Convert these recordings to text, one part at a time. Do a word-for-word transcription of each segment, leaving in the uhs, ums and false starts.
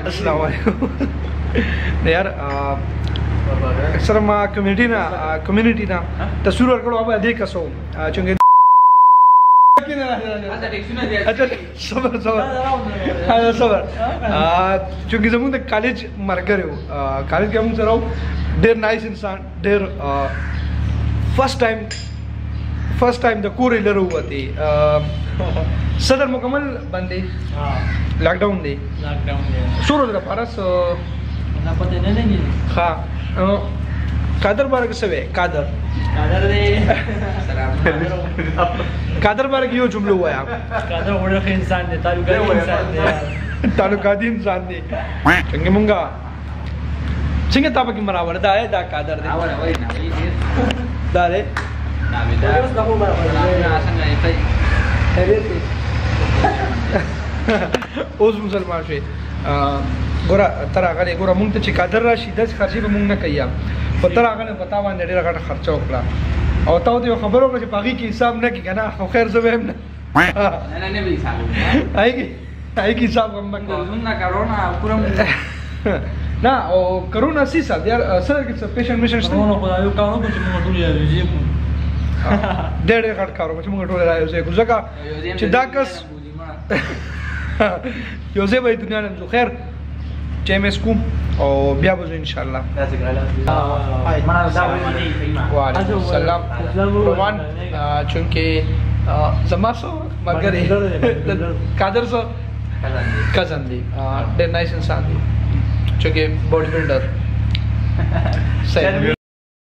अस्सलाम वालेकुम यार सर मां कम्युनिटी ना कम्युनिटी ना तस्वीर वर्कड़ो अब अधिक कसो चुंगे अच्छा सबर सबर हाँ सबर चूँकि जमुन तक कॉलेज मरकर हो कॉलेज के हम सर हो डेर नाइस इंसान डेर फर्स्ट टाइम फर्स्ट टाइम द कोर इलर हुआ थी सदर मुकम्मल बंदे लॉकडाउन दे लॉकडाउन दे शुरू दरा पारस ना पता नहीं नहीं हाँ कादर बारक सवे कादर कादर दे कादर बारक यो जुमला हुआ यार कादर उड़े के इंसान दे तालुकाती इंसान दे तालुकाती इंसान दे चंगे मुंगा चंगे ताप की मरावर दा है दा कादर दे आवर वही ना वही दा रे ना बेटा ना आसन नहीं सही ओस मुसलमान से गोरा तरा गले गोरा मुंग ते कादर राशि दस खर्ची पे मुंग ना कहिया पतरा गले बतावा ने डेरा का खर्चा होकला और ताऊ तो खबरों को बाकी की हिसाब ना की ना खैर सब हम ना ना ने भी हिसाब आएगी आएगी हिसाब हम ना कोरोना पूरा ना ओ कोरोना सी साल यार सर के पेशेंट मिशन कोरोना को आयो कानो को मुंग टोली आयो जी डेढ़ घट कारो को मुंग टोली आयो से गुजका चिदाकस योसे भाई दुनिया ने जो खैर चेमेस कुम और बिया बजो इंशाल्लाह वालेकुम सलाम रोमान चूंकि जमासो मगरे कादर सो कजन दी डे नाइस इंसान दी चूंकि बॉडी बिल्डर सही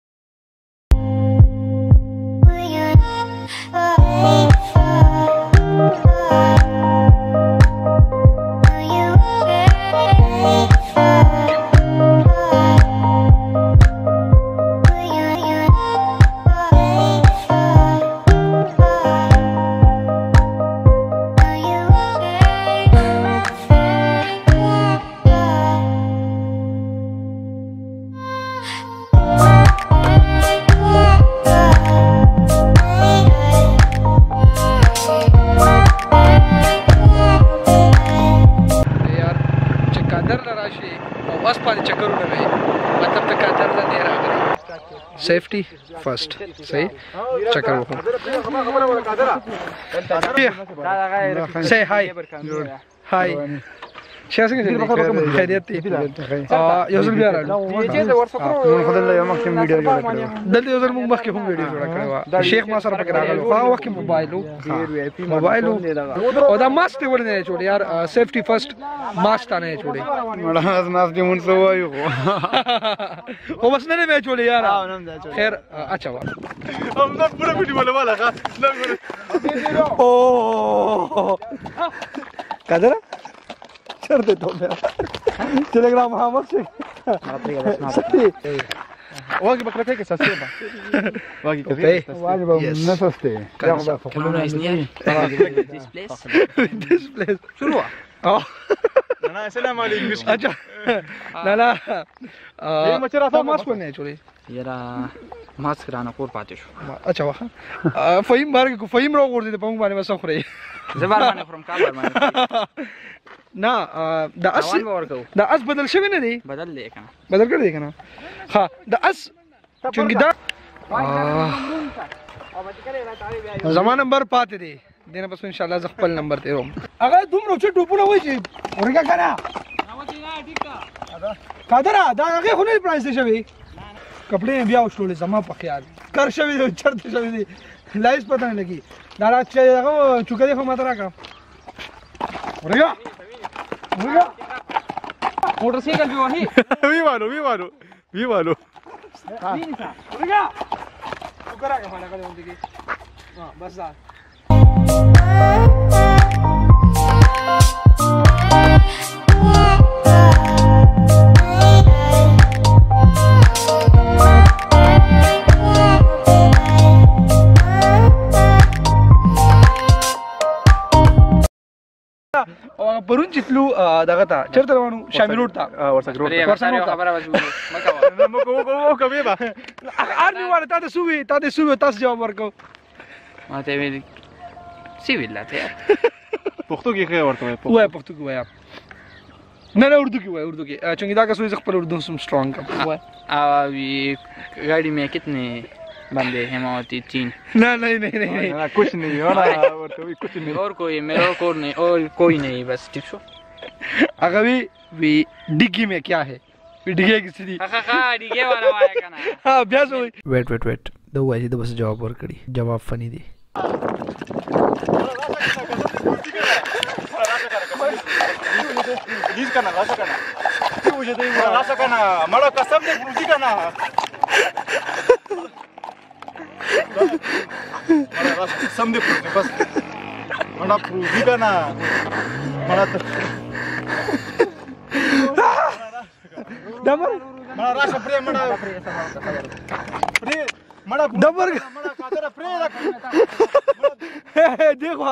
सेफ्टी फर्स्ट सही चक्कर वो से हाय हाय شاسك خيريتي اه يوزل بيار خدل يوم كم فيديو جوړ کړو دلته یوزل موږ مخکې هم ویډیو جوړ کړو شیخ ما سره پکې راغلو خو وخت موبایلو موبایلو او دا ماسک ورنه جوړ یار سیفټي فرست ماسک نه جوړي مړه ماسک دې مونږ وایو او بس نه مې جوړ یار خیر اچھا وا هم نه پوره ویډیو ولا ولا او قدر कर दे तो मेरा टेलीग्राम हमर से واجي بكرتك كيف ساسيبا واجي كيف واجي نفسته كلنا اسنير this place this place شنو اه انا السلام عليكم اجا لا لا اه ما ترى ماسك نه چوري یرا ماسک رانه کور پاتې شو اچھا واه فهیم بارګ کو فهیم رو ور دي په موږ باندې وسخري زبر باندې فرم کابل باندې ना دا اس دا اس بدل شوی نه دی بدل دی کنه بدل کړی دی کنه ها دا اس چونګ دا زما نمبر پاتې دی دینه بس ان شاء الله ز خپل نمبر ته روم هغه دومره چې ټوپونه وای چې ورګه کنه قادر دا هغه خو نه پرایس شوی کپڑے بیا وشول زما په خیال کر شوی چرته شوی دی لایس پته نه لګي دا راځي هغه چوکې خو ماته راکا ورګه मोटरसाइकिल भी वही भी मारो भी मारो भी मारो रुका तू करा के खाना कर दे हां बस आ پرون چتلو دغه تا چرته روانو شامل ورته ورسره ورسره خبره وځو مکه مکه وو کوي با ارمي والا تاسو سوي تاسو سوي تاسو جواب ورکو ما ته ویل سی ویل ته پښتو کې خیر ورته وای وای پښتو کې وای نه نه اردو کې وای اردو کې چونکه دا کس وایي خپل اردو سم سترونګ کم अभी गाड़ी में कितने बंदे हैं मोती तीन ना नहीं नहीं नहीं नहीं कुछ नहीं हो रहा और तो कुछ नहीं और कोई मेरा को नहीं और कोई नहीं बस ठीक सो अगर भी भी डिग्गी में क्या है डिग्गी की स्थिति हां हां डिग्गी वाला आएगा ना हां अभ्यास हो वेट वेट वेट दो वाजी तो बस जवाब वर करी जवाब फनी दी प्लीज करना राशा करना क्यों मुझे दे राशा करना मड़ा कसम दे प्रूजी करना मड़ा राशा कसम दे प्रूजी बस मड़ा प्रूजी करना मड़ा डबर मड़ा राशा प्रे मड़ा प्रे मड़ा डबर मड़ा कादर प्रे देखो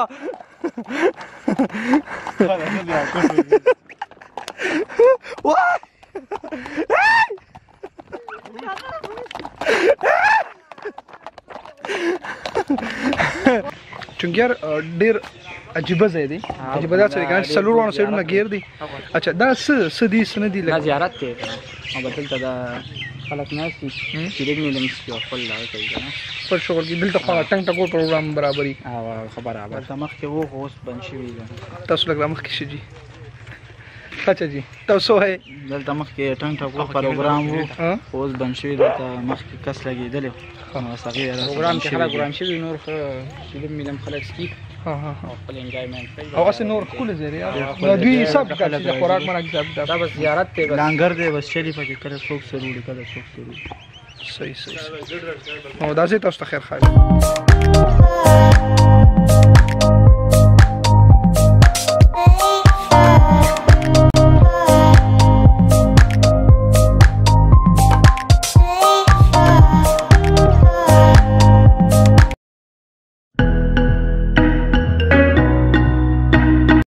What? چونکه یار ډیر عجیبه ځای دی عجیبه دا څه دی کنه څلور وانه سایډونه غیر دی اچھا دا څه څه دي څه نه دي دا زیارت دی او بدلته دا خلک ناشتي چې دې ملم سي خپل لا کوي کنه پر شغل کې دلته خو ټنګ ټکو پروګرام برابرۍ او خبره برابر تمخ کې وو اوس بن شوی تاسو لګرام کې شي جی اچھا جی تاسو ہے دلته مخ کې ټنګ ټکو پروګرام وو اوس بن شوی دلته مخ کې کس لګیدل نو صغیر پروګرام کې خلک پروګرام شوی نور خو چې دې ملم خلک سکی ها ها خپل انجوایمنت کوي او اسه نور خپل زری دوی حساب کوي چې خوراک مرګ حساب دا بس زیارت ته بس لانګر دی بس چلی پکې کله څوک سروري کله څوک سروري صحیح صحیح او دا زه تاسو ته خیر خواهی